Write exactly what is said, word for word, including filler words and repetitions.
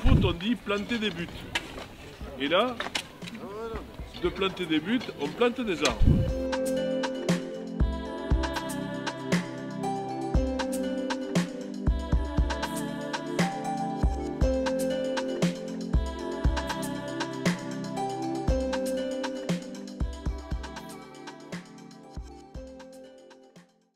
foot, on dit planter des buts. Et là, de planter des buts, on plante des arbres.